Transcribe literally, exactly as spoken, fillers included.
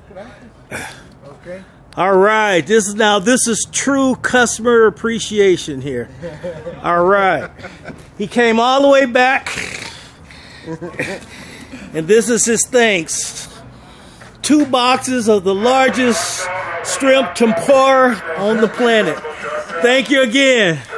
Okay. All right, this is now this is true customer appreciation here. All right, he came all the way back, and this is his thanks. Two boxes of the largest shrimp tempura on the planet. Thank you again.